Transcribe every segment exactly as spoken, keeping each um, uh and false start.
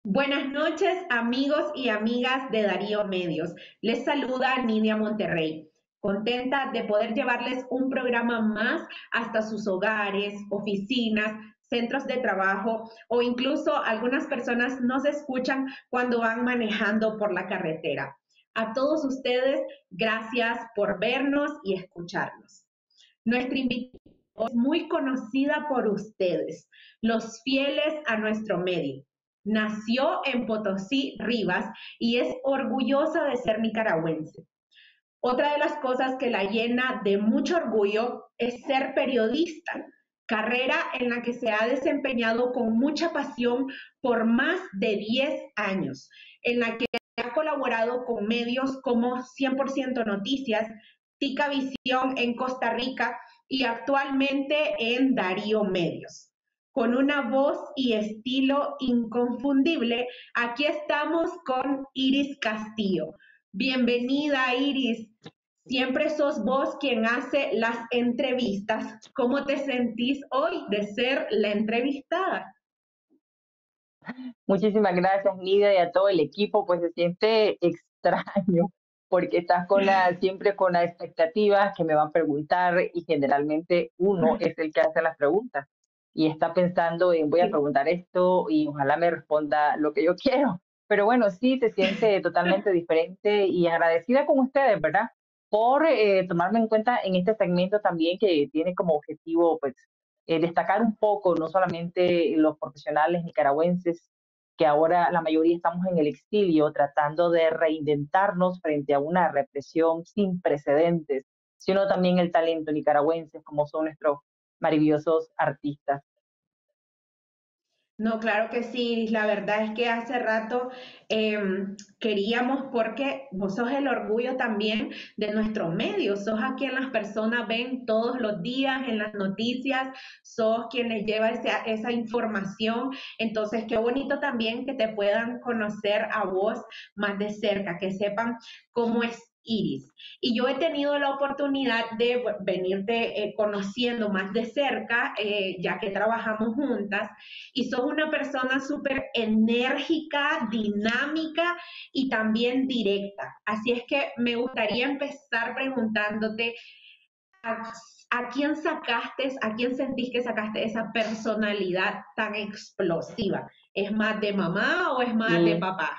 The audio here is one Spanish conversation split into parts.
Buenas noches, amigos y amigas de Darío Medios. Les saluda Nidia Monterrey, contenta de poder llevarles un programa más hasta sus hogares, oficinas, centros de trabajo o incluso algunas personas nos escuchan cuando van manejando por la carretera. A todos ustedes, gracias por vernos y escucharnos. Nuestra invitada es muy conocida por ustedes, los fieles a nuestro medio. Nació en Potosí, Rivas, y es orgullosa de ser nicaragüense. Otra de las cosas que la llena de mucho orgullo es ser periodista, carrera en la que se ha desempeñado con mucha pasión por más de diez años, en la que ha colaborado con medios como cien por ciento Noticias, Tica Visión en Costa Rica y actualmente en Darío Medios. Con una voz y estilo inconfundible, aquí estamos con Iris Castillo. Bienvenida, Iris. Siempre sos vos quien hace las entrevistas. ¿Cómo te sentís hoy de ser la entrevistada? Muchísimas gracias, Nidia, y a todo el equipo. Pues se siente extraño porque estás con la, siempre con la expectativa que me van a preguntar y generalmente uno es el que hace las preguntas y está pensando en voy a Sí. preguntar esto y ojalá me responda lo que yo quiero. Pero bueno, sí, se siente totalmente diferente y agradecida con ustedes, ¿verdad? Por eh, tomarme en cuenta en este segmento también que tiene como objetivo, pues, eh, destacar un poco, no solamente los profesionales nicaragüenses, que ahora la mayoría estamos en el exilio tratando de reinventarnos frente a una represión sin precedentes, sino también el talento nicaragüense, como son nuestros maravillosos artistas. No, claro que sí, la verdad es que hace rato eh, queríamos, porque vos sos el orgullo también de nuestros medios, sos a quien las personas ven todos los días en las noticias, sos quien les lleva esa, esa información, entonces qué bonito también que te puedan conocer a vos más de cerca, que sepan cómo es Iris. Y yo he tenido la oportunidad de venirte eh, conociendo más de cerca, eh, ya que trabajamos juntas, y sos una persona súper enérgica, dinámica y también directa. Así es que me gustaría empezar preguntándote a, a quién sacaste, a quién sentís que sacaste esa personalidad tan explosiva. ¿Es más de mamá o es más de Y papá?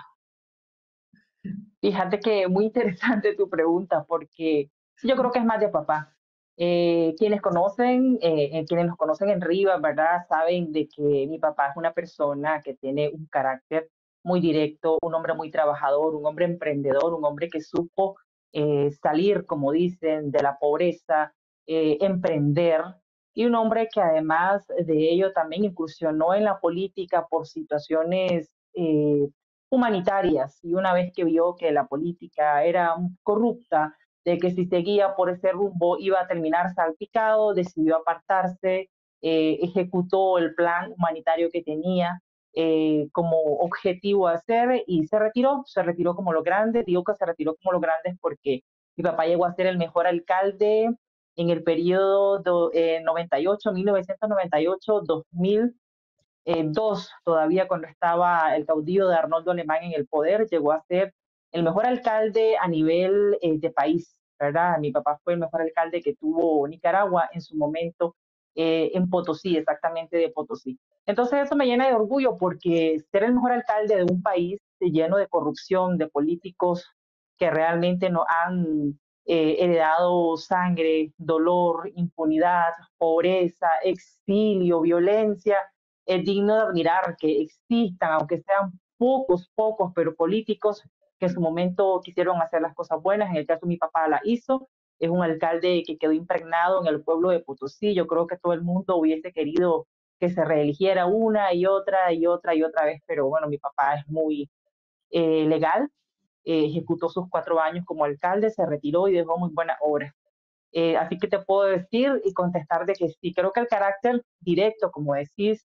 fíjate que muy interesante tu pregunta, porque sí, yo creo que es más de papá. Eh, quienes conocen, eh, eh, quienes nos conocen en Rivas, ¿verdad? Saben de que mi papá es una persona que tiene un carácter muy directo, un hombre muy trabajador, un hombre emprendedor, un hombre que supo eh, salir, como dicen, de la pobreza, eh, emprender, y un hombre que además de ello también incursionó en la política por situaciones eh, humanitarias, y una vez que vio que la política era corrupta, de que si seguía por ese rumbo iba a terminar salpicado, decidió apartarse, eh, ejecutó el plan humanitario que tenía eh, como objetivo hacer y se retiró, se retiró como lo grande, digo que se retiró como lo grande porque mi papá llegó a ser el mejor alcalde en el periodo do, eh, noventa y ocho, mil novecientos noventa y ocho, dos mil eh, dos, todavía cuando estaba el caudillo de Arnoldo Alemán en el poder, llegó a ser el mejor alcalde a nivel eh, de país, ¿verdad? Mi papá fue el mejor alcalde que tuvo Nicaragua en su momento eh, en Potosí, exactamente de Potosí. Entonces eso me llena de orgullo porque ser el mejor alcalde de un país lleno de corrupción, de políticos que realmente no han eh, heredado sangre, dolor, impunidad, pobreza, exilio, violencia, es digno de admirar que existan, aunque sean pocos, pocos, pero políticos que en su momento quisieron hacer las cosas buenas. En el caso de mi papá la hizo. Es un alcalde que quedó impregnado en el pueblo de Potosí. Yo creo que todo el mundo hubiese querido que se reeligiera una y otra y otra y otra vez, pero bueno, mi papá es muy eh, legal, eh, ejecutó sus cuatro años como alcalde, se retiró y dejó muy buena obra. Eh, así que te puedo decir y contestar de que sí, creo que el carácter directo, como decís,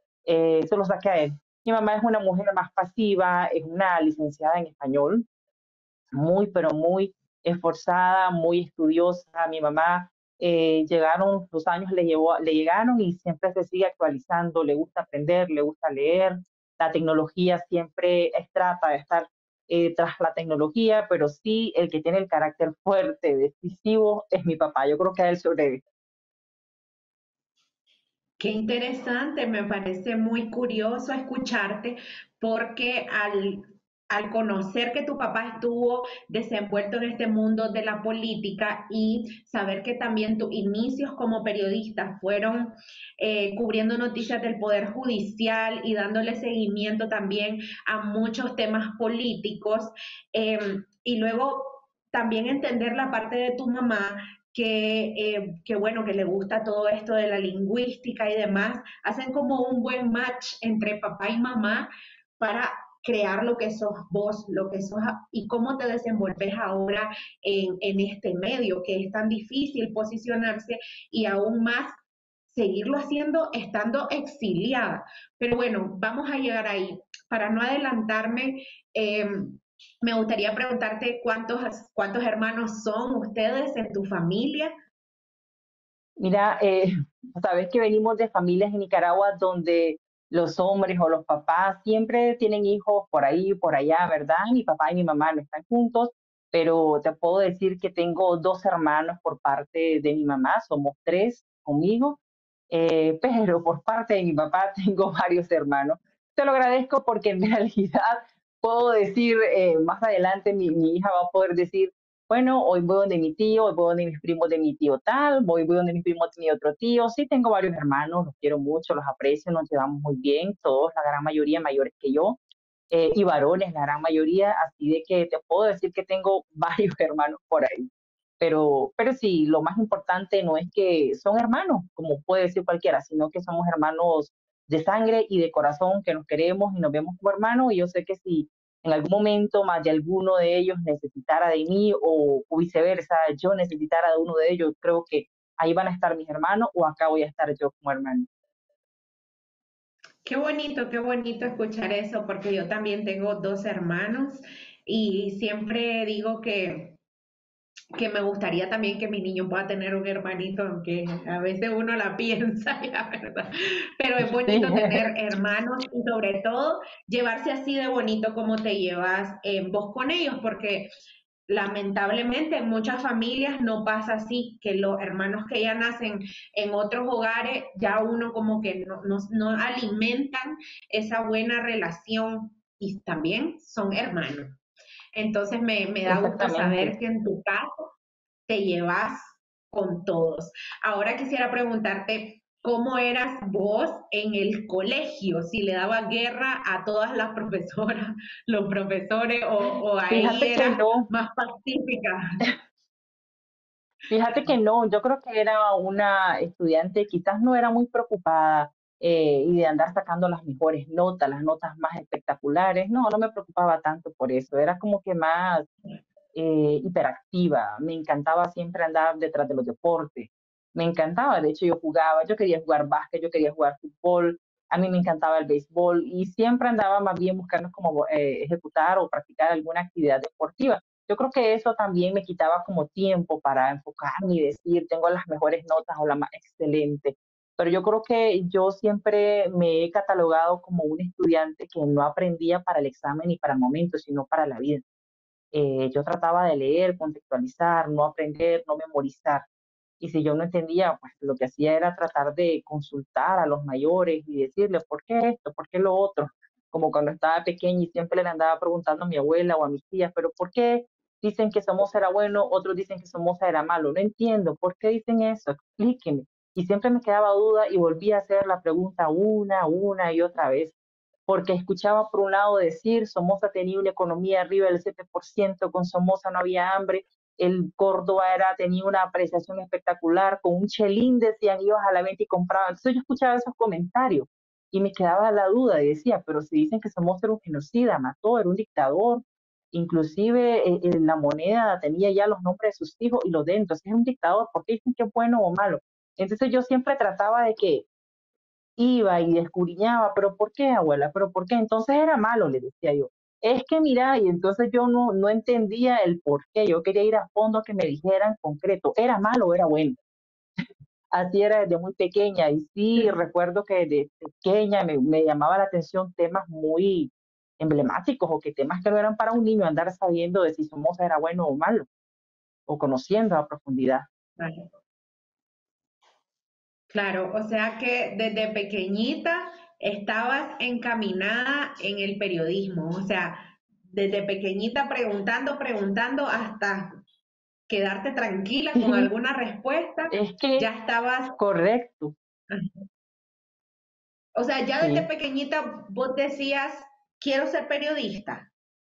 eh, se lo saqué a él. Mi mamá es una mujer más pasiva, es una licenciada en español, muy, pero muy esforzada, muy estudiosa. Mi mamá, eh, llegaron, los años le, llevó, le llegaron y siempre se sigue actualizando, le gusta aprender, le gusta leer. la tecnología siempre es- trata de estar eh, tras la tecnología, pero sí el que tiene el carácter fuerte, decisivo, es mi papá. Yo creo que a él sobrevive. Qué interesante, me parece muy curioso escucharte porque al, al conocer que tu papá estuvo desenvuelto en este mundo de la política y saber que también tus inicios como periodista fueron eh, cubriendo noticias del Poder Judicial y dándole seguimiento también a muchos temas políticos, eh, y luego también entender la parte de tu mamá que, eh, que bueno, que le gusta todo esto de la lingüística y demás, hacen como un buen match entre papá y mamá para crear lo que sos vos, lo que sos y cómo te desenvolves ahora en, en este medio, que es tan difícil posicionarse y aún más seguirlo haciendo estando exiliada. Pero bueno, vamos a llegar ahí. Para no adelantarme, eh, me gustaría preguntarte cuántos, cuántos hermanos son ustedes en tu familia. Mira, eh, sabes que venimos de familias en Nicaragua donde los hombres o los papás siempre tienen hijos por ahí, por allá, ¿verdad? Mi papá y mi mamá no están juntos, pero te puedo decir que tengo dos hermanos por parte de mi mamá, somos tres conmigo, eh, pero por parte de mi papá tengo varios hermanos. Te lo agradezco porque en realidad puedo decir, eh, más adelante mi, mi hija va a poder decir, bueno, hoy voy donde mi tío, hoy voy donde mis primos de mi tío tal, voy, voy donde mis primos de mi otro tío. Sí, tengo varios hermanos, los quiero mucho, los aprecio, nos llevamos muy bien, todos, la gran mayoría mayores que yo, eh, y varones, la gran mayoría, así de que te puedo decir que tengo varios hermanos por ahí. Pero, pero sí, lo más importante no es que son hermanos, como puede decir cualquiera, sino que somos hermanos de sangre y de corazón, que nos queremos y nos vemos como hermanos. Y yo sé que si en algún momento más de alguno de ellos necesitara de mí o, o viceversa, yo necesitara de uno de ellos, creo que ahí van a estar mis hermanos o acá voy a estar yo como hermano. Qué bonito, qué bonito escuchar eso, porque yo también tengo dos hermanos y siempre digo que que me gustaría también que mi niño pueda tener un hermanito, aunque a veces uno la piensa, la verdad. Pero es Sí, bonito tener hermanos y sobre todo llevarse así de bonito como te llevas eh, vos con ellos, porque lamentablemente en muchas familias no pasa así, que los hermanos que ya nacen en otros hogares, ya uno como que no, no, no alimentan esa buena relación y también son hermanos. Entonces me, me da gusto exactamente. saber que en tu caso te llevas con todos. Ahora quisiera preguntarte, ¿cómo eras vos en el colegio? Si le daba guerra a todas las profesoras, los profesores, o, o ahí Fíjate que eras no, más pacífica. Fíjate que no, yo creo que era una estudiante, quizás no era muy preocupada eh, y de andar sacando las mejores notas, las notas más espectaculares. No, no me preocupaba tanto por eso. Era como que más eh, hiperactiva. Me encantaba siempre andar detrás de los deportes. Me encantaba, de hecho yo jugaba, yo quería jugar básquet, yo quería jugar fútbol, a mí me encantaba el béisbol y siempre andaba más bien buscando como eh, ejecutar o practicar alguna actividad deportiva. Yo creo que eso también me quitaba como tiempo para enfocarme y decir, tengo las mejores notas o la más excelente. Pero yo creo que yo siempre me he catalogado como un estudiante que no aprendía para el examen ni para el momento, sino para la vida. Eh, yo trataba de leer, contextualizar, no aprender, no memorizar. Y si yo no entendía, pues lo que hacía era tratar de consultar a los mayores y decirles, ¿por qué esto? ¿Por qué lo otro? Como cuando estaba pequeña y siempre le andaba preguntando a mi abuela o a mis tías, ¿pero por qué dicen que Somoza era bueno, otros dicen que Somoza era malo? No entiendo, ¿por qué dicen eso? Explíqueme. Y siempre me quedaba duda y volvía a hacer la pregunta una, una y otra vez porque escuchaba por un lado decir Somoza tenía una economía arriba del siete por ciento, con Somoza no había hambre, el Córdoba era, tenía una apreciación espectacular, con un chelín decían ibas a la venta y compraban. Entonces yo escuchaba esos comentarios y me quedaba la duda y decía, pero si dicen que Somoza era un genocida, mató, era un dictador, inclusive eh, eh, la moneda tenía ya los nombres de sus hijos y los de él, entonces es un dictador, ¿por qué dicen que es bueno o malo? Entonces yo siempre trataba de que iba y escudriñaba, pero ¿por qué, abuela? ¿Pero por qué? Entonces era malo, le decía yo. Es que mira, y entonces yo no, no entendía el por qué. Yo quería ir a fondo a que me dijeran concreto, ¿era malo o era bueno? Así era desde muy pequeña y sí recuerdo que de pequeña me, me llamaba la atención temas muy emblemáticos o que temas que no eran para un niño andar sabiendo de si Somoza era bueno o malo o conociendo a profundidad. Vale. Claro, o sea que desde pequeñita estabas encaminada en el periodismo, o sea, desde pequeñita preguntando, preguntando hasta quedarte tranquila con Sí, alguna respuesta, es ya que estabas, correcto, o sea, ya desde sí. pequeñita vos decías, quiero ser periodista.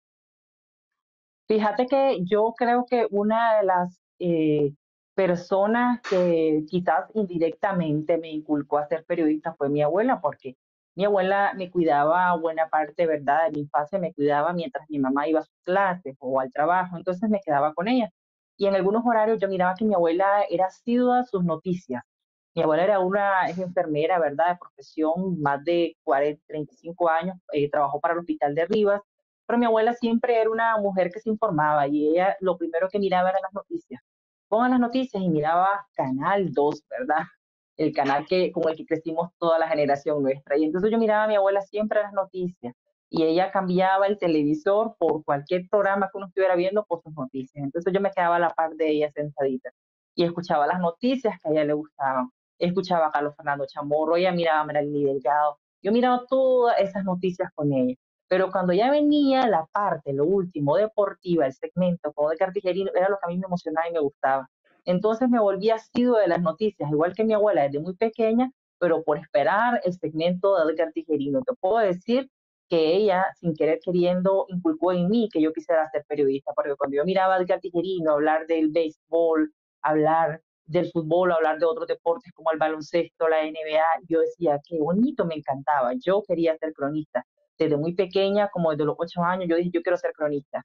Fíjate que yo creo que una de las eh, personas que quizás indirectamente me inculcó a ser periodista fue mi abuela, porque mi abuela me cuidaba buena parte, ¿verdad? De mi infancia me cuidaba mientras mi mamá iba a sus clases o al trabajo, entonces me quedaba con ella. Y en algunos horarios yo miraba que mi abuela era asidua a sus noticias. Mi abuela era una, es enfermera, ¿verdad? De profesión, más de cuarenta, treinta y cinco años, eh, trabajó para el Hospital de Rivas, pero mi abuela siempre era una mujer que se informaba y ella lo primero que miraba eran las noticias. Pongan las noticias y miraba Canal dos, ¿verdad? El canal que, con el que crecimos toda la generación nuestra. Y entonces yo miraba a mi abuela siempre las noticias y ella cambiaba el televisor por cualquier programa que uno estuviera viendo por sus noticias. Entonces yo me quedaba a la par de ella sentadita y escuchaba las noticias que a ella le gustaban. Escuchaba a Carlos Fernando Chamorro, ella miraba a Marilyn Delgado. Yo miraba todas esas noticias con ella. Pero cuando ya venía la parte, lo último, deportiva, el segmento con Edgar Tijerino, era lo que a mí me emocionaba y me gustaba. Entonces me volví asiduo de las noticias, igual que mi abuela desde muy pequeña, pero por esperar el segmento de Edgar Tijerino. Te puedo decir que ella, sin querer queriendo, inculcó en mí que yo quisiera ser periodista, porque cuando yo miraba a Edgar Tijerino hablar del béisbol, hablar del fútbol, hablar de otros deportes como el baloncesto, la N B A, yo decía, qué bonito, me encantaba, yo quería ser cronista desde muy pequeña, como desde los ocho años, yo dije, yo quiero ser cronista.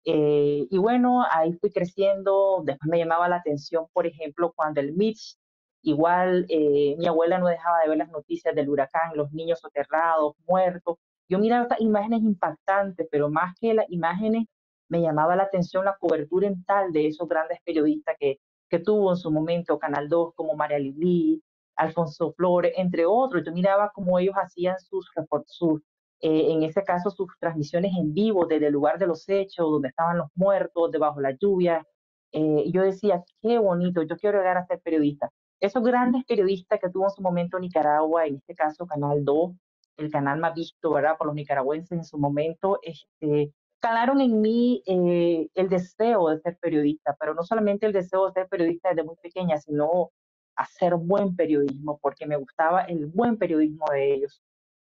Eh, y bueno, ahí fui creciendo, después me llamaba la atención, por ejemplo, cuando el Mitch, igual eh, mi abuela no dejaba de ver las noticias del huracán, los niños soterrados, muertos. Yo miraba estas imágenes impactantes, pero más que las imágenes, me llamaba la atención la cobertura en tal de esos grandes periodistas que, que tuvo en su momento Canal dos, como María Lili, Alfonso Flores, entre otros. Yo miraba cómo ellos hacían sus, sus eh, en ese caso sus transmisiones en vivo desde el lugar de los hechos, donde estaban los muertos, debajo de la lluvia. Eh, y yo decía, qué bonito, yo quiero llegar a ser periodista. Esos grandes periodistas que tuvo en su momento Nicaragua, en este caso Canal dos, el canal más visto, ¿verdad?, por los nicaragüenses en su momento, este, calaron en mí eh, el deseo de ser periodista, pero no solamente el deseo de ser periodista desde muy pequeña, sino hacer buen periodismo, porque me gustaba el buen periodismo de ellos.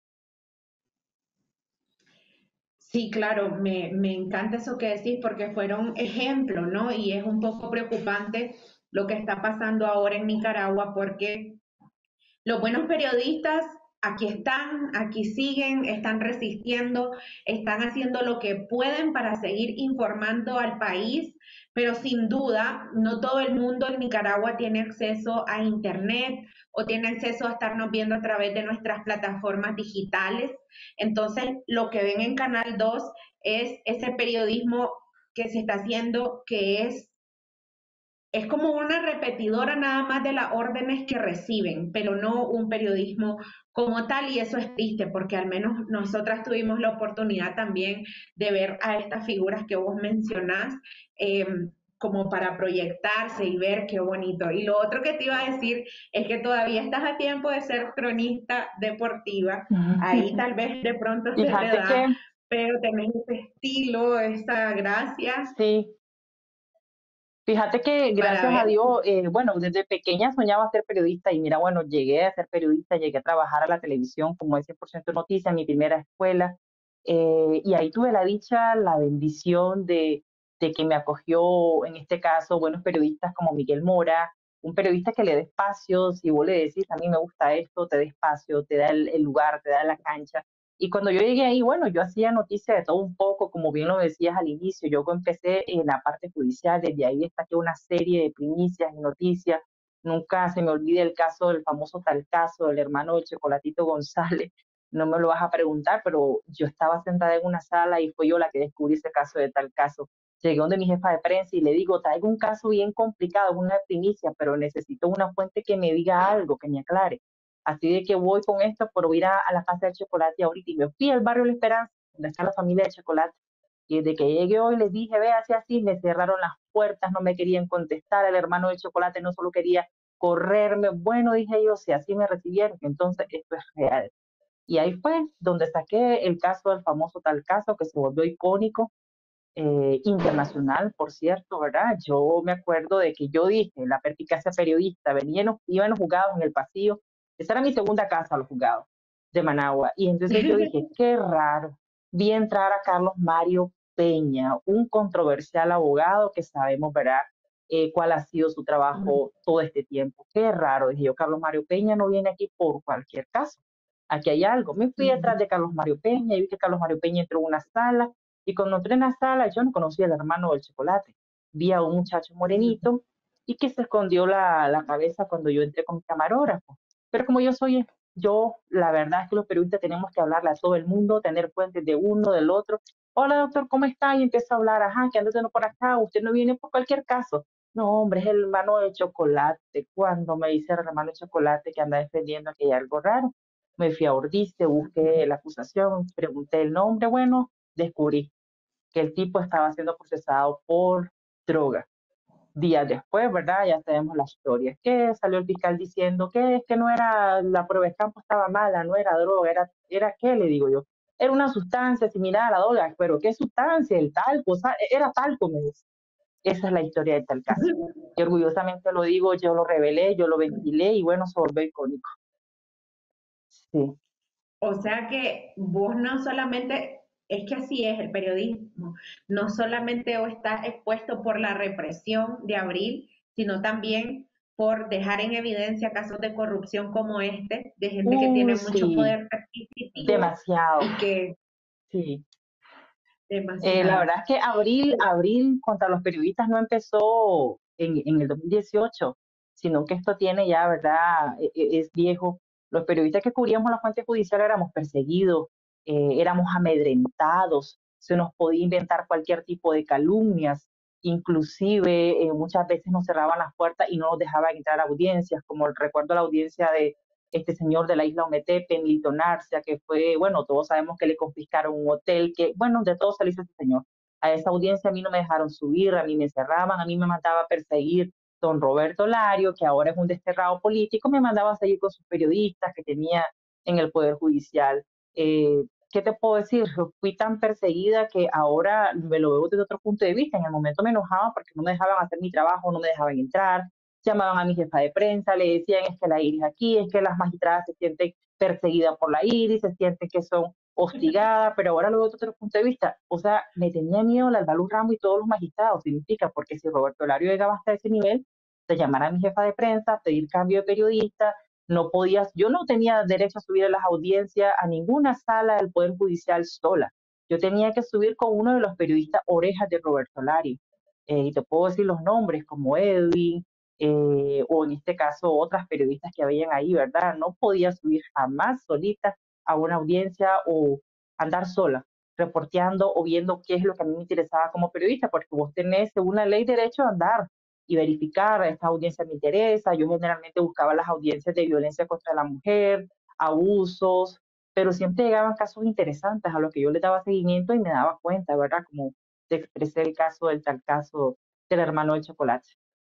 Sí, claro, me, me encanta eso que decís porque fueron ejemplos, ¿no? Y es un poco preocupante lo que está pasando ahora en Nicaragua porque los buenos periodistas aquí están, aquí siguen, están resistiendo, están haciendo lo que pueden para seguir informando al país, pero sin duda no todo el mundo en Nicaragua tiene acceso a Internet o tiene acceso a estarnos viendo a través de nuestras plataformas digitales. Entonces, lo que ven en Canal dos es ese periodismo que se está haciendo, que es es como una repetidora nada más de las órdenes que reciben, pero no un periodismo como tal, y eso es triste porque al menos nosotras tuvimos la oportunidad también de ver a estas figuras que vos mencionás, eh, como para proyectarse y ver qué bonito. Y lo otro que te iba a decir es que todavía estás a tiempo de ser cronista deportiva, ahí tal vez de pronto se te Fíjate da, que pero tenés ese estilo, esa gracia sí, fíjate que para gracias a ver. Dios, eh, bueno, desde pequeña soñaba ser periodista y mira, bueno, llegué a ser periodista, llegué a trabajar a la televisión como es cien por ciento Noticias, mi primera escuela, eh, y ahí tuve la dicha, la bendición de, de que me acogió, en este caso, buenos periodistas como Miguel Mora, un periodista que le dé espacio, si vos le decís, a mí me gusta esto, te da espacio, te da el, el lugar, te da la cancha. Y cuando yo llegué ahí, bueno, yo hacía noticias de todo un poco, como bien lo decías al inicio, yo empecé en la parte judicial, desde ahí destaqué una serie de primicias y noticias. Nunca se me olvida el caso del famoso tal caso del hermano de Chocolatito González. No me lo vas a preguntar, pero yo estaba sentada en una sala y fue yo la que descubrí ese caso de tal caso. Llegué donde mi jefa de prensa y le digo, traigo un caso bien complicado, es una primicia, pero necesito una fuente que me diga algo, que me aclare. Así de que voy con esto, pero ir a, a la casa del chocolate ahorita. Y me fui al barrio La Esperanza, donde está la familia de chocolate. Y desde que llegué hoy les dije, ve, así, así, me cerraron las puertas, no me querían contestar, el hermano del chocolate no solo quería correrme. Bueno, dije yo, si así me recibieron, entonces esto es real. Y ahí fue donde saqué el caso del famoso tal caso que se volvió icónico, eh, internacional, por cierto, ¿verdad? Yo me acuerdo de que yo dije, la perspicacia periodista, venían, los- iban los juzgados en el pasillo, esa era mi segunda casa, los juzgados de Managua, y entonces yo dije, qué raro, vi entrar a Carlos Mario Peña, un controversial abogado que sabemos, ¿verdad? Eh, cuál ha sido su trabajo todo este tiempo. Qué raro, dije yo, Carlos Mario Peña no viene aquí por cualquier caso. Aquí hay algo. Me fui detrás de Carlos Mario Peña y vi que Carlos Mario Peña entró en una sala y cuando entré en la sala, yo no conocía al hermano del chocolate. Vi a un muchacho morenito y que se escondió la, la cabeza cuando yo entré con mi camarógrafo. Pero como yo soy, yo, la verdad es que los periodistas tenemos que hablarle a todo el mundo, tener fuentes de uno, del otro. Hola, doctor, ¿cómo está? Y empieza a hablar, ajá, que anda usted no por acá, usted no viene por cualquier caso. No, hombre, es el hermano de chocolate. Cuando me dice el hermano de chocolate que anda defendiendo que hay algo raro, me fui a Ordice, busqué la acusación, pregunté el nombre, bueno, descubrí que el tipo estaba siendo procesado por droga. Días después, ¿verdad? Ya sabemos la historia. Que salió el fiscal diciendo que es que no era, la prueba de campo estaba mala, no era droga, era, era qué, le digo yo. Era una sustancia similar a la droga, pero ¿qué sustancia? El talco, o sea, era talco, me dice. Esa es la historia de tal caso. Y orgullosamente lo digo, yo lo revelé, yo lo ventilé y bueno, se volvió icónico. Sí. O sea que vos no solamente, es que así es el periodismo, no solamente o estás expuesto por la represión de abril, sino también por dejar en evidencia casos de corrupción como este, de gente que Uy, tiene mucho sí, poder adquisitivo demasiado. y que Sí. Eh, la demasiado. verdad es que abril, abril contra los periodistas no empezó en, en el dos mil dieciocho, sino que esto tiene ya, ¿verdad? E- e- Es viejo. Los periodistas que cubríamos la fuente judicial éramos perseguidos, eh, éramos amedrentados, se nos podía inventar cualquier tipo de calumnias, inclusive eh, muchas veces nos cerraban las puertas y no nos dejaban entrar a audiencias, como recuerdo la audiencia de este señor de la isla Ometepe, Milton Arcia, que fue, bueno, todos sabemos que le confiscaron un hotel, que, bueno, de todo se le hizo ese señor. A esa audiencia a mí no me dejaron subir, a mí me encerraban, a mí me mandaba a perseguir don Roberto Lario, que ahora es un desterrado político, me mandaba a seguir con sus periodistas que tenía en el Poder Judicial. Eh, ¿Qué te puedo decir? Fui tan perseguida que ahora me lo veo desde otro punto de vista. En el momento me enojaba porque no me dejaban hacer mi trabajo, no me dejaban entrar, llamaban a mi jefa de prensa, le decían es que la Iris aquí, es que las magistradas se sienten perseguidas por la Iris, se sienten que son hostigadas, pero ahora lo veo desde otro punto de vista. O sea, me tenía miedo la Albaluz Ramos y todos los magistrados, significa, porque si Roberto Lario llegaba hasta ese nivel, de llamar a mi jefa de prensa, pedir cambio de periodista, no podías, yo no tenía derecho a subir a las audiencias a ninguna sala del Poder Judicial sola. Yo tenía que subir con uno de los periodistas orejas de Roberto Lario. Eh, y te puedo decir los nombres como Edwin, eh, o en este caso otras periodistas que habían ahí, ¿verdad? No podía subir jamás solita a una audiencia o andar sola, reporteando o viendo qué es lo que a mí me interesaba como periodista, porque vos tenés, según la ley, derecho a andar y verificar, esta audiencia me interesa. Yo generalmente buscaba las audiencias de violencia contra la mujer, abusos, pero siempre llegaban casos interesantes a los que yo le daba seguimiento y me daba cuenta, ¿verdad? Como te expresé el caso del tal caso del hermano del chocolate.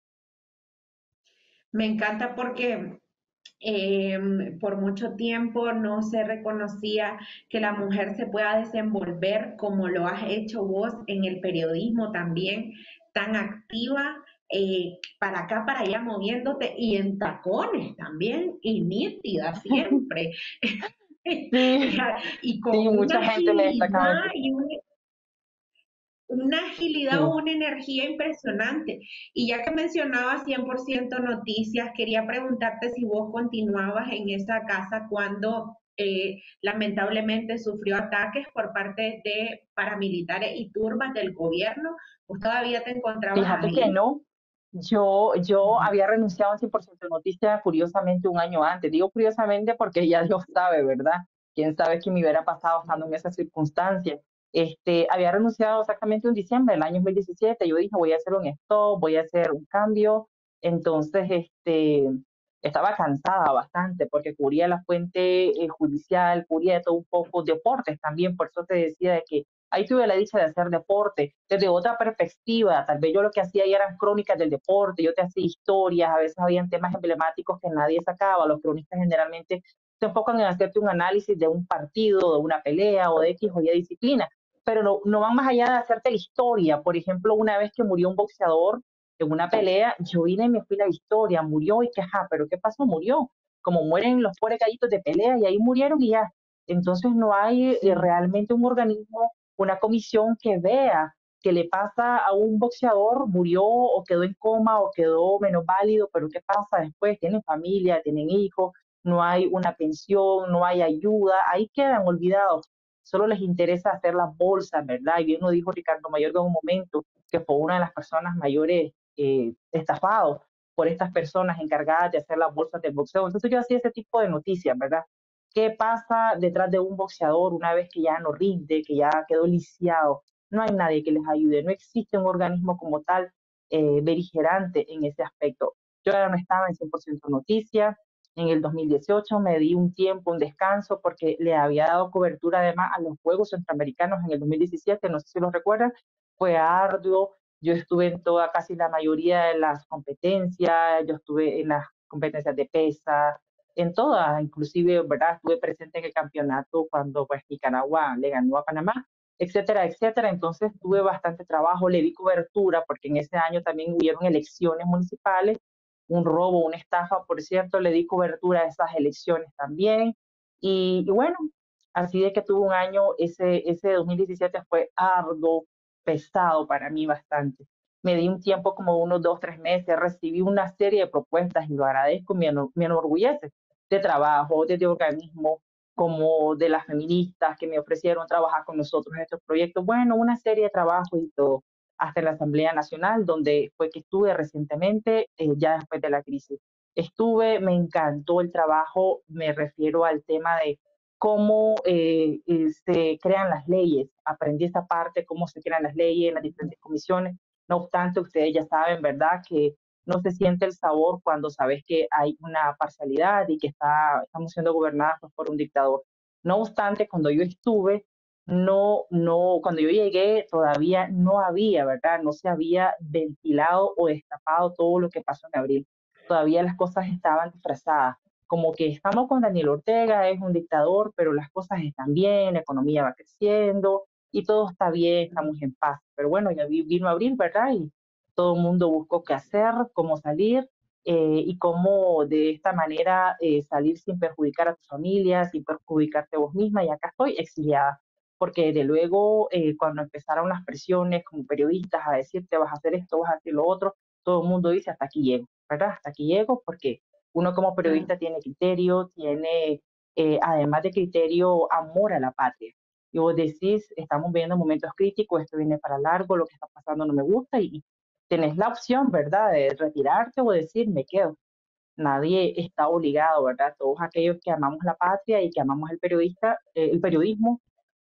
Me encanta porque eh, por mucho tiempo no se reconocía que la mujer se pueda desenvolver como lo has hecho vos en el periodismo también, tan activa, eh, para acá, para allá, moviéndote y en tacones también, y nítida siempre. Sí, Y con sí, una mucha gente me destacaba agilidad eso. y una una agilidad o Sí, una energía impresionante. Y ya que mencionabas cien por ciento noticias, quería preguntarte si vos continuabas en esa casa cuando eh, lamentablemente sufrió ataques por parte de paramilitares y turbas del gobierno. ¿Vos todavía te encontrabas fíjate que ahí? no. Yo, yo había renunciado al cien por ciento de Noticias curiosamente un año antes. Digo curiosamente porque ya Dios sabe, ¿verdad? Quién sabe qué me hubiera pasado estando en esa circunstancia. Este, había renunciado exactamente en diciembre del año dos mil diecisiete. Yo dije, voy a hacer un stop, voy a hacer un cambio. Entonces, este, estaba cansada bastante porque cubría la fuente eh, judicial, cubría de todo un poco, deportes también, por eso te decía de que ahí tuve la dicha de hacer deporte desde otra perspectiva. Tal vez yo lo que hacía ahí eran crónicas del deporte, yo te hacía historias, a veces habían temas emblemáticos que nadie sacaba. Los cronistas generalmente se enfocan en hacerte un análisis de un partido, de una pelea o de X o Y disciplina, pero no, no van más allá de hacerte la historia. Por ejemplo, una vez que murió un boxeador en una pelea, yo vine y me fui la historia, murió y que, ajá, pero ¿qué pasó? Murió, como mueren los pobres gallitos de pelea y ahí murieron y ya. Entonces no hay eh, Sí. realmente un organismo, una comisión que vea qué le pasa a un boxeador, murió o quedó en coma o quedó menos válido, pero ¿qué pasa después? Tienen familia, tienen hijos, no hay una pensión, no hay ayuda, ahí quedan olvidados. Solo les interesa hacer las bolsas, ¿verdad? Y bien lo dijo Ricardo Mayorga en un momento, que fue una de las personas mayores eh, estafados por estas personas encargadas de hacer las bolsas del boxeo. Entonces yo hacía ese tipo de noticias, ¿verdad? ¿Qué pasa detrás de un boxeador una vez que ya no rinde, que ya quedó lisiado? No hay nadie que les ayude, no existe un organismo como tal eh, beligerante en ese aspecto. Yo ya no estaba en cien por ciento noticias. En el dos mil dieciocho me di un tiempo, un descanso, porque le había dado cobertura además a los Juegos Centroamericanos en el dos mil diecisiete, no sé si lo recuerdan, fue arduo. Yo estuve en toda, casi la mayoría de las competencias, yo estuve en las competencias de pesa, en todas, inclusive, ¿verdad? Estuve presente en el campeonato cuando pues Nicaragua le ganó a Panamá, etcétera, etcétera. Entonces tuve bastante trabajo, le di cobertura, porque en ese año también hubieron elecciones municipales, un robo, una estafa, por cierto, le di cobertura a esas elecciones también. Y, y bueno, así de que tuve un año, ese, ese dos mil diecisiete fue arduo, pesado para mí bastante. Me di un tiempo como unos dos, tres meses, recibí una serie de propuestas y lo agradezco, me, enor- me enorgullece, de trabajo, de, de organismo, como de las feministas que me ofrecieron trabajar con nosotros en estos proyectos. Bueno, una serie de trabajos y todo hasta la Asamblea Nacional, donde fue que estuve recientemente, eh, ya después de la crisis. Estuve, me encantó el trabajo, me refiero al tema de cómo eh, eh, se crean las leyes. Aprendí esa parte, cómo se crean las leyes en las diferentes comisiones. No obstante, ustedes ya saben, ¿verdad?, que no se siente el sabor cuando sabes que hay una parcialidad y que está, estamos siendo gobernadas pues, por un dictador. No obstante, cuando yo estuve, no, no, cuando yo llegué todavía no había, ¿verdad? No se había ventilado o destapado todo lo que pasó en abril. Todavía las cosas estaban disfrazadas, como que estamos con Daniel Ortega, es un dictador, pero las cosas están bien, la economía va creciendo y todo está bien, estamos en paz. Pero bueno, ya vi- vino abril, ¿verdad? Y todo el mundo buscó qué hacer, cómo salir eh, y cómo de esta manera eh, salir sin perjudicar a tu familia, sin perjudicarte vos misma. Y acá estoy exiliada porque de luego eh, cuando empezaron las presiones como periodistas a decirte vas a hacer esto, vas a hacer lo otro, todo el mundo dice hasta aquí llego, ¿verdad? Hasta aquí llego porque uno como Claro. periodista tiene criterio, tiene eh, además de criterio, amor a la patria. Y vos decís, estamos viendo momentos críticos, esto viene para largo, lo que está pasando no me gusta y, y tenés la opción, ¿verdad?, de retirarte o decir me quedo. Nadie está obligado, ¿verdad? Todos aquellos que amamos la patria y que amamos el periodista, eh, el periodismo,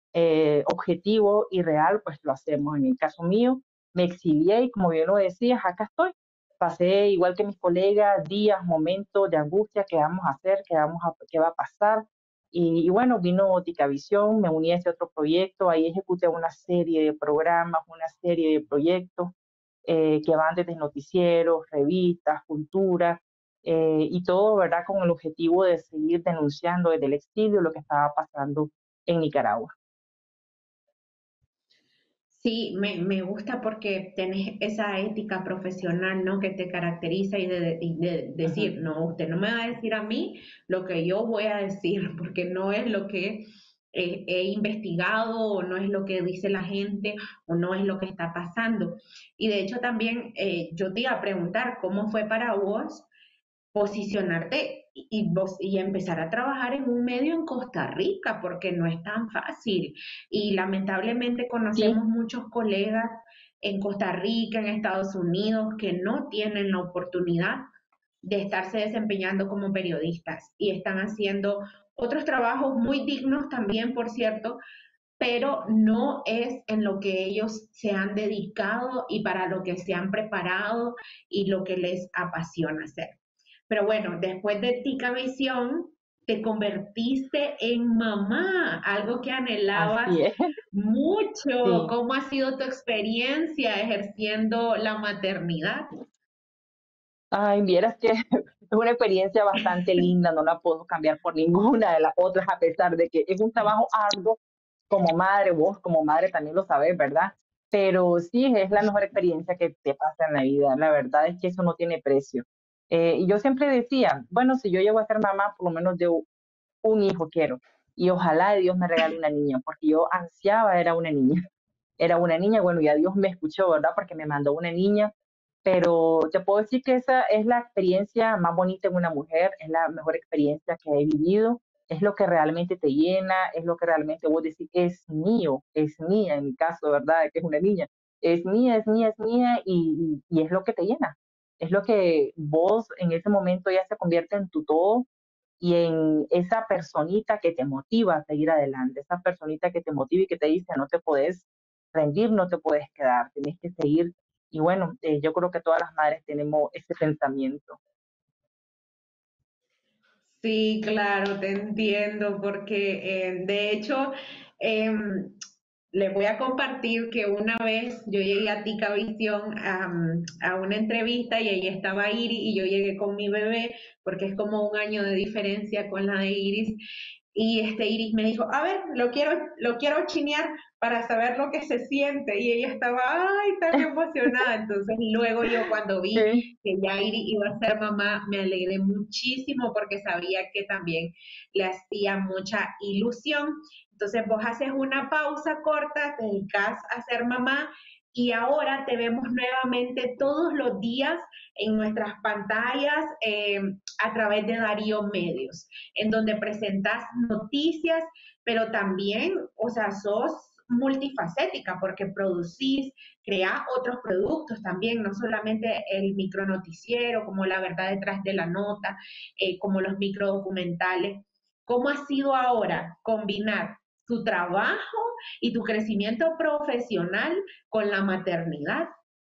eh, objetivo y real, pues lo hacemos. En el caso mío, me exilié y como bien lo decías, acá estoy. Pasé igual que mis colegas días, momentos de angustia, qué vamos a hacer, qué, vamos a, qué va a pasar. Y, y bueno, vino Ticavisión, me uní a ese otro proyecto, ahí ejecuté una serie de programas, una serie de proyectos eh, que van desde noticieros, revistas, cultura, eh, y todo, ¿verdad?, con el objetivo de seguir denunciando desde el exilio lo que estaba pasando en Nicaragua. Sí, me, me gusta porque tenés esa ética profesional, ¿no? Que te caracteriza y de, y de Ujú. decir, no, usted no me va a decir a mí lo que yo voy a decir, porque no es lo que eh, he investigado o no es lo que dice la gente o no es lo que está pasando. Y de hecho también eh, yo te iba a preguntar cómo fue para vos posicionarte y, vos, y empezar a trabajar en un medio en Costa Rica, porque no es tan fácil. Y lamentablemente conocemos Sí, muchos colegas en Costa Rica, en Estados Unidos, que no tienen la oportunidad de estarse desempeñando como periodistas y están haciendo otros trabajos muy dignos también, por cierto, pero no es en lo que ellos se han dedicado y para lo que se han preparado y lo que les apasiona hacer. Pero bueno, después de Tica Visión, te convertiste en mamá, algo que anhelabas Así es, mucho. sí. ¿Cómo ha sido tu experiencia ejerciendo la maternidad? Ay, vieras que es una experiencia bastante linda, no la puedo cambiar por ninguna de las otras, a pesar de que es un trabajo arduo como madre, vos como madre también lo sabes, ¿verdad? Pero sí, es la mejor experiencia que te pasa en la vida. La verdad es que eso no tiene precio. Eh, y yo siempre decía, bueno, si yo llego a ser mamá, por lo menos de u- un hijo quiero. Y ojalá Dios me regale una niña, porque yo ansiaba era una niña. Era una niña, bueno, ya Dios me escuchó, ¿verdad? Porque me mandó una niña, pero te puedo decir que esa es la experiencia más bonita en una mujer, es la mejor experiencia que he vivido, es lo que realmente te llena, es lo que realmente vos decís, es mío, es mía, en mi caso, ¿verdad? Que es una niña, es mía, es mía, es mía, y, y, y es lo que te llena, es lo que vos en ese momento ya se convierte en tu todo y en esa personita que te motiva a seguir adelante, esa personita que te motiva y que te dice, no te puedes rendir, no te puedes quedar, tienes que seguir. Y bueno, eh, yo creo que todas las madres tenemos ese pensamiento. Sí, claro, te entiendo, porque eh, de hecho em, le voy a compartir que una vez yo llegué a Tica Visión am, a una entrevista y ahí estaba Iris y yo llegué con mi bebé, porque es como un año de diferencia con la de Iris. Y este Iris me dijo, a ver, lo quiero, lo quiero chinear para saber lo que se siente. Y ella estaba, ay, tan emocionada. Entonces, luego yo cuando vi Sí, que Yairi iba a ser mamá, me alegré muchísimo porque sabía que también le hacía mucha ilusión. Entonces vos haces una pausa corta, te dedicas a ser mamá y ahora te vemos nuevamente todos los días en nuestras pantallas eh, a través de Darío Medios, en donde presentas noticias, pero también, o sea, sos multifacética porque producís, crear otros productos también, no solamente el micronoticiero, como la verdad detrás de la nota, eh, como los microdocumentales. ¿Cómo ha sido ahora combinar tu trabajo y tu crecimiento profesional con la maternidad?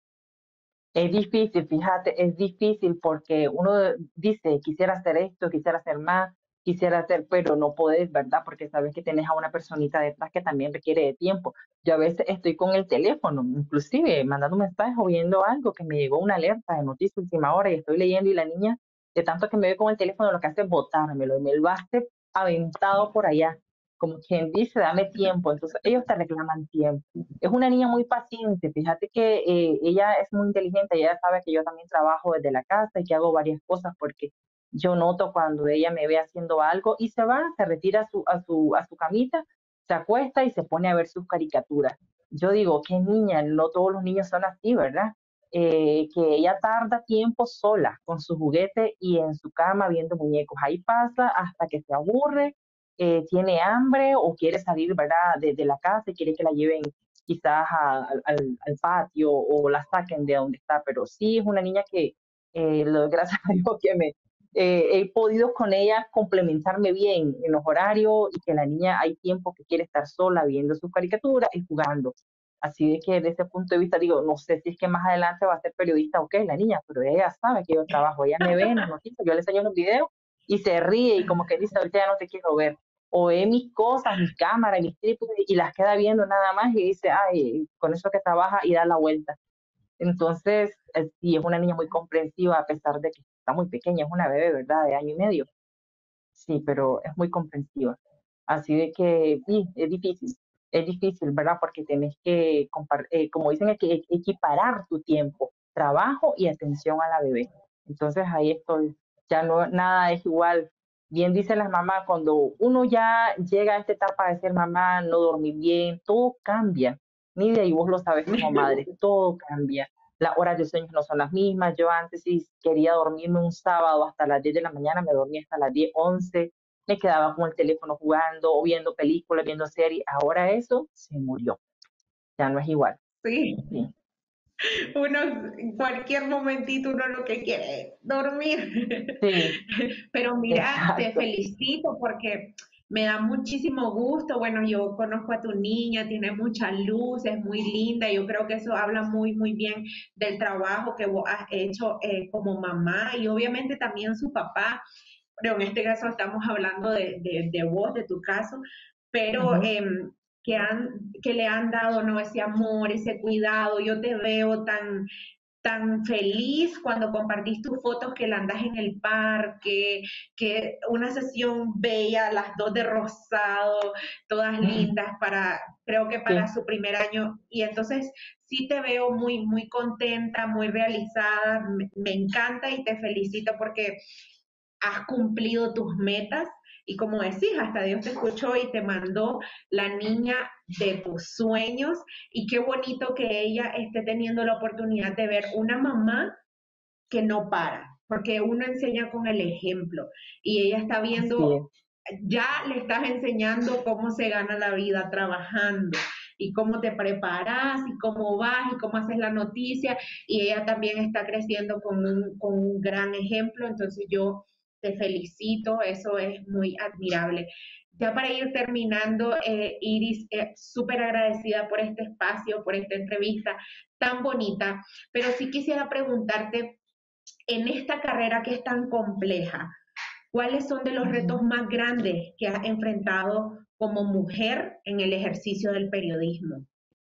es difícil, fíjate, es difícil porque uno dice, quisiera hacer esto, quisiera hacer más, quisiera hacer, pero no podés, ¿verdad? Porque sabes que tenés a una personita detrás que también requiere de tiempo. Yo a veces estoy con el teléfono, inclusive mandando un mensaje o viendo algo que me llegó una alerta de noticia última hora y estoy leyendo y la niña, de tanto que me ve con el teléfono, lo que hace es botármelo y me lo hace aventado por allá, como quien dice, dame tiempo. Entonces ellos te reclaman tiempo. Es una niña muy paciente, fíjate que eh, ella es muy inteligente, ella sabe que yo también trabajo desde la casa y que hago varias cosas porque yo noto cuando ella me ve haciendo algo y se va, se retira a su, a su, a su camita, se acuesta y se pone a ver sus caricaturas. Yo digo, qué niña, no todos los niños son así, ¿verdad? Eh, que ella tarda tiempo sola con su juguete y en su cama viendo muñecos. Ahí pasa hasta que se aburre, eh, tiene hambre o quiere salir, ¿verdad?, de, de la casa y quiere que la lleven quizás a- al, al- al patio o la saquen de donde está, pero sí es una niña que, eh, le doy gracias a Dios que me eh, he podido con ella complementarme bien en los horarios y que la niña hay tiempo que quiere estar sola viendo sus caricaturas y jugando. Así de que desde ese punto de vista digo, no sé si es que más adelante va a ser periodista o qué, la niña, pero ella sabe que yo trabajo, ella me ve en las noticias, yo le enseño los videos y se ríe y como que dice, ahorita ya no te quiero ver o ve mis cosas, mis cámaras, mis trípodes y las queda viendo nada más y dice, ay, con eso que trabaja y da la vuelta. Entonces, eh, sí, es una niña muy comprensiva a pesar de que está muy pequeña, es una bebé, ¿verdad? De año y medio. Sí, pero es muy comprensiva. Así de que sí, es difícil, es difícil, ¿verdad? Porque tenés que, compar- eh, como dicen, hay que e- equiparar tu tiempo, trabajo y atención a la bebé. Entonces ahí estoy, ya no, nada es igual. Bien dicen las mamás, cuando uno ya llega a esta etapa de ser mamá, no dormir bien, todo cambia. Nidia, y vos lo sabes como madre, todo cambia. Las horas de sueño no son las mismas. Yo antes, si quería dormirme un sábado hasta las diez de la mañana, me dormía hasta las diez once, me quedaba con el teléfono jugando o viendo películas, viendo series. Ahora eso se murió, ya no es igual. Sí, Sí, uno en cualquier momentito uno lo que quiere es dormir. sí, Pero mira, te exacto. felicito porque Me da muchísimo gusto. Bueno, yo conozco a tu niña, tiene mucha luz, es muy linda. Yo creo que eso habla muy, muy bien del trabajo que vos has hecho eh, como mamá y obviamente también su papá. Pero en este caso estamos hablando de, de, de vos, de tu caso, pero Ujú. eh, que, han, que le han dado, ¿no? Ese amor, ese cuidado. Yo te veo tan, tan feliz cuando compartís tus fotos que la andas en el parque, que una sesión bella, las dos de rosado, todas lindas para, creo que para Sí, su primer año. Y entonces sí te veo muy, muy contenta, muy realizada, me, me encanta y te felicito porque has cumplido tus metas y como decís, hasta Dios te escuchó y te mandó la niña de tus sueños y qué bonito que ella esté teniendo la oportunidad de ver una mamá que no para, porque uno enseña con el ejemplo y ella está así viendo, es. ya le estás enseñando cómo se gana la vida trabajando y cómo te preparas y cómo vas y cómo haces la noticia y ella también está creciendo con un, con un gran ejemplo, entonces yo te felicito, eso es muy admirable. Ya para ir terminando, eh, Iris, eh, súper agradecida por este espacio, por esta entrevista tan bonita, pero sí quisiera preguntarte en esta carrera que es tan compleja, ¿cuáles son de los Ujú. retos más grandes que has enfrentado como mujer en el ejercicio del periodismo?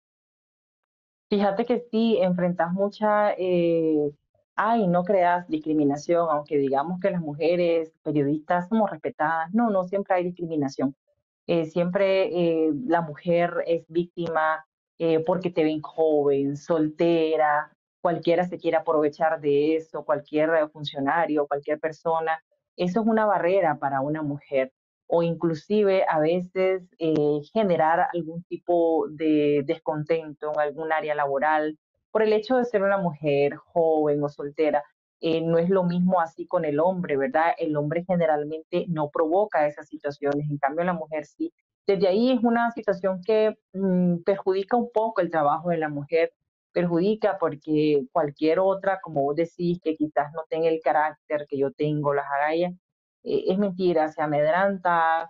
Fíjate que sí, enfrentas mucha, eh, ay, no creas discriminación, aunque digamos que las mujeres periodistas somos respetadas. No, no siempre hay discriminación. Eh, siempre eh, la mujer es víctima eh, porque te ven joven, soltera, cualquiera se quiere aprovechar de eso, cualquier eh, funcionario, cualquier persona. Eso es una barrera para una mujer o inclusive a veces eh, generar algún tipo de descontento en algún área laboral por el hecho de ser una mujer joven o soltera. Eh, no es lo mismo así con el hombre, ¿verdad? El hombre generalmente no provoca esas situaciones, en cambio la mujer sí. Desde ahí es una situación que mm, perjudica un poco el trabajo de la mujer, perjudica porque cualquier otra, como vos decís, que quizás no tenga el carácter que yo tengo, las agallas, eh, es mentira, se amedranta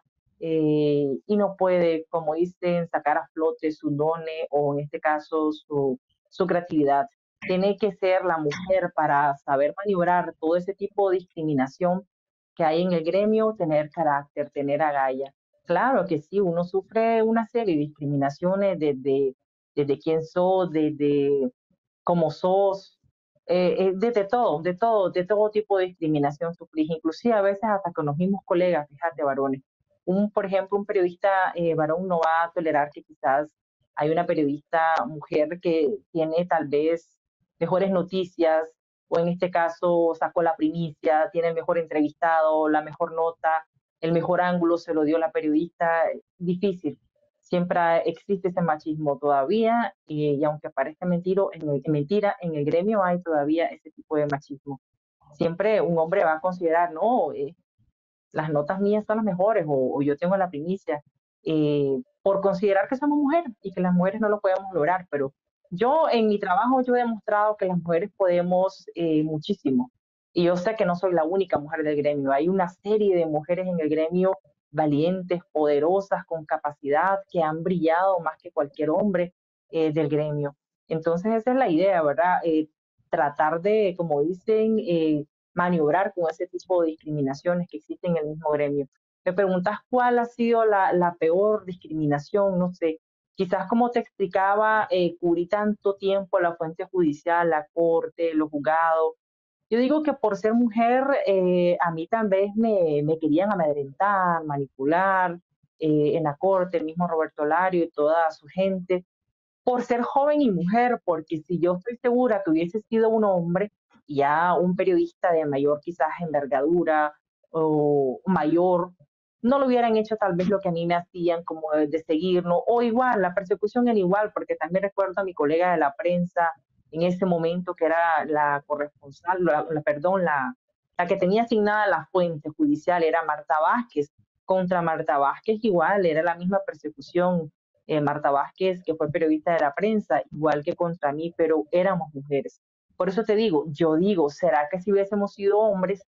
eh, y no puede, como dicen, sacar a flote su dones o en este caso su, su creatividad. Tiene que ser la mujer para saber maniobrar todo ese tipo de discriminación que hay en el gremio, tener carácter, tener agallas. Claro que sí, uno sufre una serie de discriminaciones desde, desde quién sos, desde cómo sos, eh, eh, desde todo, de todo, de todo tipo de discriminación sufrís, inclusive a veces hasta con los mismos colegas, fíjate, varones. Un, por ejemplo, un periodista eh, varón no va a tolerar que quizás hay una periodista mujer que tiene tal vez mejores noticias, o en este caso sacó la primicia, tiene el mejor entrevistado, la mejor nota, el mejor ángulo se lo dio la periodista, difícil. Siempre existe ese machismo todavía y, y aunque parezca mentiro, en el- mentira, en el gremio hay todavía ese tipo de machismo. Siempre un hombre va a considerar, no, eh, las notas mías son las mejores o, o yo tengo la primicia, eh, por considerar que somos mujeres y que las mujeres no lo podemos lograr, pero yo en mi trabajo yo he demostrado que las mujeres podemos eh, muchísimo. Y yo sé que no soy la única mujer del gremio, hay una serie de mujeres en el gremio valientes, poderosas, con capacidad, que han brillado más que cualquier hombre eh, del gremio. Entonces esa es la idea, ¿verdad? Eh, tratar de, como dicen, eh, maniobrar con ese tipo de discriminaciones que existen en el mismo gremio. Me preguntas cuál ha sido la, la peor discriminación, no sé, quizás como te explicaba, eh, cubrí tanto tiempo la fuente judicial, la corte, los juzgados. Yo digo que por ser mujer, eh, a mí tal vez me, me querían amedrentar, manipular, eh, en la corte, el mismo Roberto Lario y toda su gente por ser joven y mujer, porque si yo estoy segura que hubiese sido un hombre, ya un periodista de mayor quizás envergadura o mayor, no lo hubieran hecho tal vez lo que a mí me hacían, como de, de seguirnos, o igual, la persecución era igual, porque también recuerdo a mi colega de la prensa en ese momento que era la corresponsal, la, la- perdón, la, la que tenía asignada la fuente judicial, era Marta Vázquez. Contra Marta Vázquez igual, era la misma persecución, eh, Marta Vázquez, que fue periodista de la prensa, igual que contra mí, pero éramos mujeres. Por eso te digo, yo digo, ¿será que si hubiésemos sido hombres,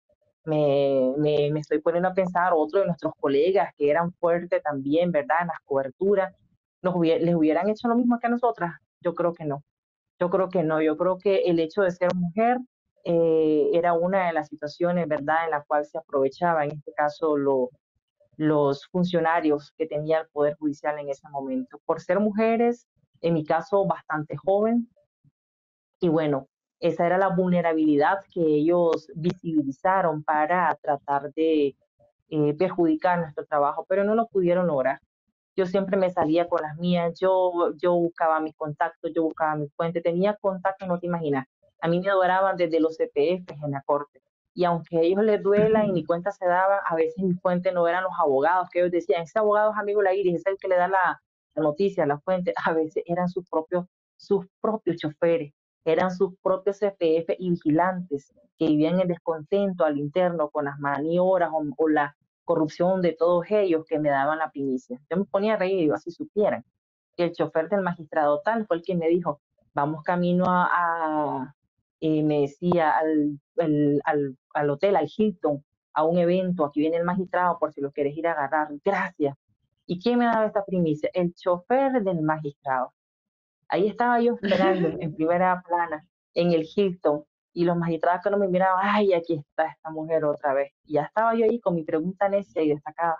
Me, me, me estoy poniendo a pensar, otro de nuestros colegas que eran fuertes también, ¿verdad? En las coberturas, nos hubie- les hubieran hecho lo mismo que a nosotras. Yo creo que no. Yo creo que no. Yo creo que el hecho de ser mujer eh, era una de las situaciones, ¿verdad?, en la cual se aprovechaba, en este caso, lo, los funcionarios que tenía el Poder Judicial en ese momento. Por ser mujeres, en mi caso, bastante joven, y bueno, esa era la vulnerabilidad que ellos visibilizaron para tratar de eh, perjudicar nuestro trabajo, pero no lo pudieron lograr. Yo siempre me salía con las mías, yo, yo buscaba mis contactos, yo buscaba mis fuentes, tenía contactos, no te imaginas. A mí me adoraban desde los C P F en la corte. Y aunque a ellos les duela y mi cuenta se daba, a veces mi fuente no eran los abogados, que ellos decían, ese abogado es amigo de la Iris, es el que le da la, la noticia, la fuente. A veces eran sus propios, sus propios choferes, eran sus propios C P F y vigilantes que vivían en descontento al interno con las maniobras o, o la corrupción de todos ellos que me daban la primicia. Yo me ponía a reír y digo, si supieran que el chofer del magistrado tal fue el que me dijo, vamos camino a, a eh, me decía, al, el, al, al hotel, al Hilton, a un evento, aquí viene el magistrado por si lo quieres ir a agarrar, gracias. ¿Y quién me daba esta primicia? El chofer del magistrado. Ahí estaba yo esperando en primera plana, en el Hilton, y los magistrados que no me miraban, ay, aquí está esta mujer otra vez. Y ya estaba yo ahí con mi pregunta necia y destacada.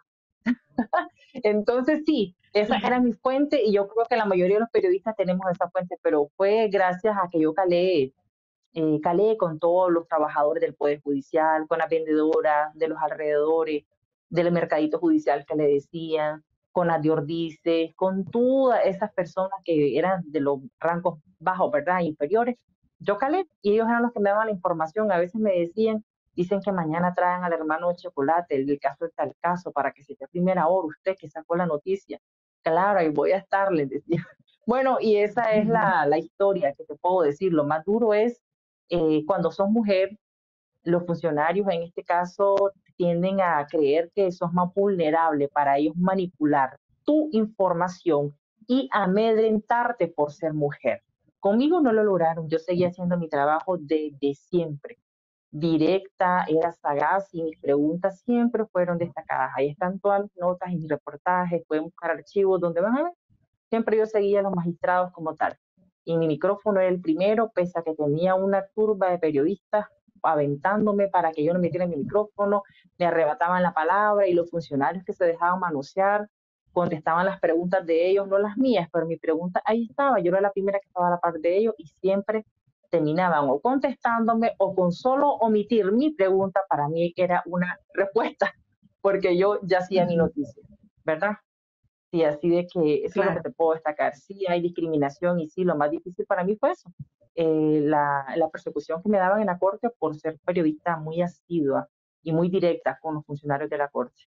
Entonces sí, esa era mi fuente y yo creo que la mayoría de los periodistas tenemos esa fuente, pero fue gracias a que yo calé, eh, calé con todos los trabajadores del Poder Judicial, con las vendedoras de los alrededores, del mercadito judicial que le decían, con las de Ordices, con todas esas personas que eran de los rangos bajos, ¿verdad? Inferiores. Yo calé y ellos eran los que me daban la información. A veces me decían, dicen que mañana traen al hermano de Chocolate, el, el caso está el caso, para que se dé primera hora usted que sacó la noticia. Claro, ahí voy a estar, les decía. Bueno, y esa es la, la historia que te puedo decir. Lo más duro es eh, cuando sos mujer, los funcionarios en este caso tienden a creer que sos más vulnerable para ellos manipular tu información y amedrentarte por ser mujer. Conmigo no lo lograron, yo seguía haciendo mi trabajo desde siempre. Directa, era sagaz y mis preguntas siempre fueron destacadas. Ahí están todas mis notas y mis reportajes, pueden buscar archivos donde van a ver. Siempre yo seguía a los magistrados como tal. Y mi micrófono era el primero, pese a que tenía una turba de periodistas aventándome para que yo no metiera mi micrófono, me arrebataban la palabra y los funcionarios que se dejaban manosear contestaban las preguntas de ellos, no las mías, pero mi pregunta ahí estaba, yo era la primera que estaba a la par de ellos y siempre terminaban o contestándome o con solo omitir mi pregunta para mí era una respuesta, porque yo ya hacía mi noticia, ¿verdad? Sí, así de que eso es lo que Claro. te puedo destacar. Sí hay discriminación y sí, lo más difícil para mí fue eso, eh, la, la persecución que me daban en la corte por ser periodista muy asidua y muy directa con los funcionarios de la corte.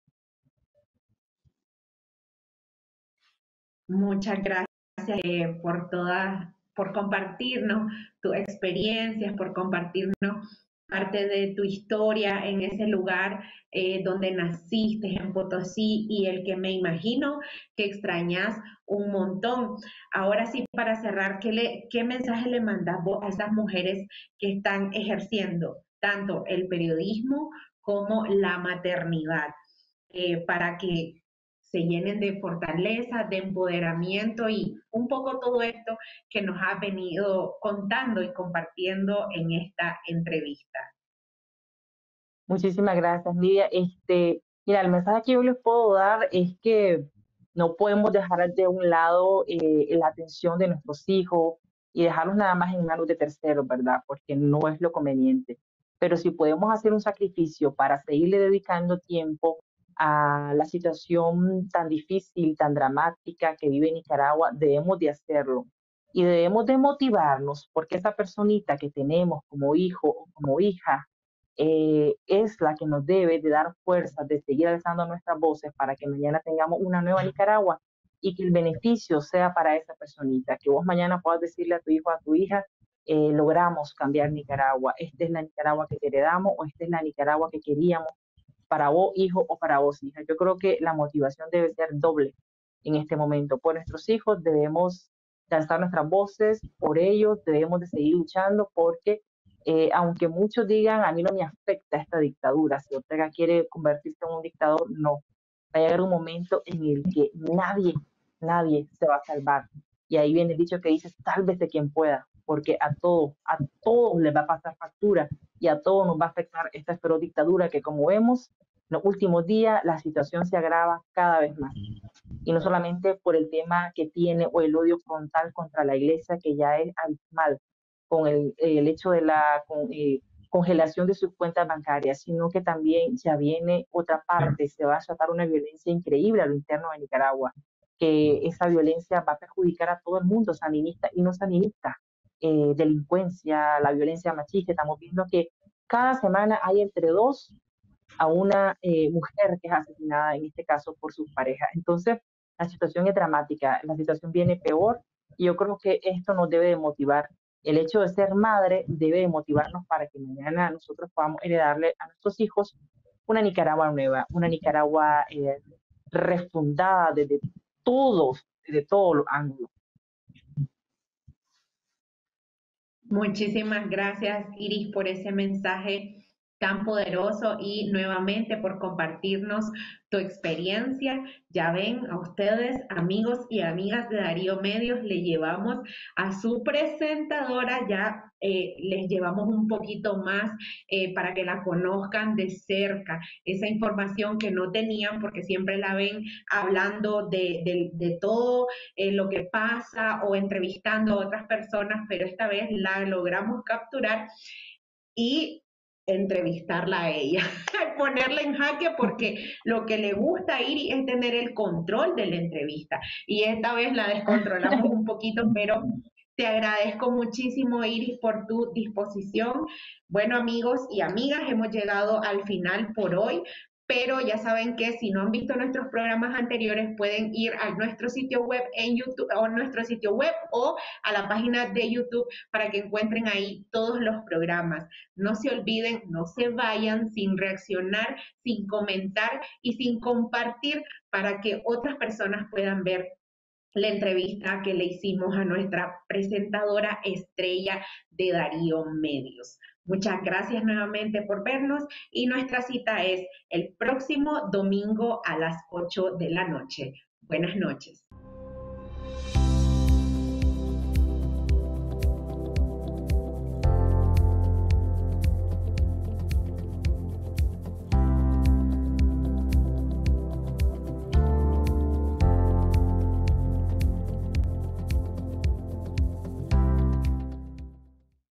Muchas gracias eh, por todas, por compartirnos tus experiencias, por compartirnos parte de tu historia en ese lugar eh, donde naciste en Potosí y el que me imagino que extrañas un montón. Ahora sí, para cerrar, ¿qué, le, qué mensaje le mandas vos a esas mujeres que están ejerciendo tanto el periodismo como la maternidad eh, para que se llenen de fortaleza, de empoderamiento y un poco todo esto que nos ha venido contando y compartiendo en esta entrevista? Muchísimas gracias, Lidia. Este, mira, el mensaje que yo les puedo dar es que no podemos dejar de un lado eh, la atención de nuestros hijos y dejarlos nada más en manos de terceros, ¿verdad? Porque no es lo conveniente. Pero si podemos hacer un sacrificio para seguirle dedicando tiempo a la situación tan difícil, tan dramática que vive Nicaragua, debemos de hacerlo. Y debemos de motivarnos porque esa personita que tenemos como hijo o como hija, eh, es la que nos debe de dar fuerzas de seguir alzando nuestras voces para que mañana tengamos una nueva Nicaragua y que el beneficio sea para esa personita, que vos mañana puedas decirle a tu hijo, a tu hija, eh, logramos cambiar Nicaragua, esta es la Nicaragua que heredamos o esta es la Nicaragua que queríamos para vos, hijo, o para vos, hija. Yo creo que la motivación debe ser doble en este momento. Por nuestros hijos debemos de alzar nuestras voces, por ellos debemos de seguir luchando porque Eh, aunque muchos digan, a mí no me afecta esta dictadura, si Ortega quiere convertirse en un dictador, no. Va a llegar un momento en el que nadie, nadie se va a salvar. Y ahí viene el dicho que dice, sálvese quien pueda, porque a todos, a todos les va a pasar factura y a todos nos va a afectar esta feroz dictadura que, como vemos, en los últimos días la situación se agrava cada vez más. Y no solamente por el tema que tiene o el odio frontal contra la iglesia, que ya es abismal, con el, el hecho de la con, eh, congelación de sus cuentas bancarias, sino que también ya viene otra parte, se va a tratar una violencia increíble a lo interno de Nicaragua, que esa violencia va a perjudicar a todo el mundo, sandinista y no sandinista, eh, delincuencia, la violencia machista. Estamos viendo que cada semana hay entre dos a una eh, mujer que es asesinada, en este caso por sus parejas. Entonces, la situación es dramática, la situación viene peor y yo creo que esto nos debe de motivar. El hecho de ser madre debe de motivarnos para que mañana nosotros podamos heredarle a nuestros hijos una Nicaragua nueva, una Nicaragua eh, refundada desde todos, desde todos los ángulos. Muchísimas gracias, Iris, por ese mensaje tan poderoso y nuevamente por compartirnos tu experiencia. Ya ven, a ustedes, amigos y amigas de Darío Medios, le llevamos a su presentadora, ya eh, les llevamos un poquito más eh, para que la conozcan de cerca, esa información que no tenían porque siempre la ven hablando de, de, de todo eh, lo que pasa o entrevistando a otras personas, pero esta vez la logramos capturar y entrevistarla a ella, ponerla en jaque porque lo que le gusta a Iris es tener el control de la entrevista y esta vez la descontrolamos un poquito, pero te agradezco muchísimo, Iris, por tu disposición. Bueno, amigos y amigas, hemos llegado al final por hoy, pero ya saben que si no han visto nuestros programas anteriores pueden ir a nuestro sitio web en YouTube o nuestro sitio web o a la página de YouTube para que encuentren ahí todos los programas. No se olviden, no se vayan sin reaccionar, sin comentar y sin compartir para que otras personas puedan ver la entrevista que le hicimos a nuestra presentadora estrella de Darío Medios. Muchas gracias nuevamente por vernos y nuestra cita es el próximo domingo a las ocho de la noche. Buenas noches.